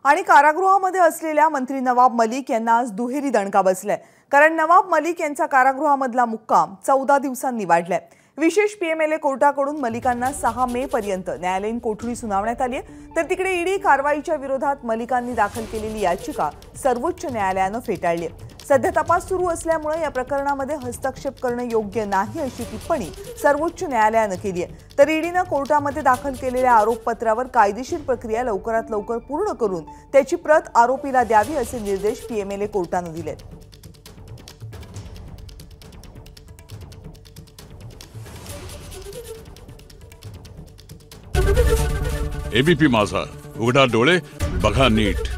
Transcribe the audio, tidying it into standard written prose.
आणि कारागृहामध्ये असलेल्या मंत्री नवाब मलिक यांना आज दुहेरी दणका बसलाय। कारण नवाब मलिक यांचा कारागृहामधला मुक्काम 14 दिवसांनी वाढलाय। विशेष पीएमएलए कोर्टाकडून मलिकांना 6 मे पर्यंत न्यायालयीन कोठडी सुनावण्यात आली आहे। तर तिकडे ईडी कारवाईच्या विरोधात मलिकांनी दाखल केलेली याचिका सर्वोच्च न्यायालयाने फेटाळली आहे। सध्या तपास सुरू असल्यामुळे या प्रकरणामध्ये हस्तक्षेप करणे योग्य नाही अशी टिप्पणी सर्वोच्च न्यायालयाने केली आहे। तर ईडीने कोर्टामध्ये दाखल केलेल्या आरोपपत्रावर कायदेशीर प्रक्रिया लवकरात लवकर पूर्ण करून त्याची प्रत आरोपीला द्यावी असे निर्देश पीएमएलए कोर्टाने दिलेत। एबीपी माझा, उघडा डोळे बघा नीट।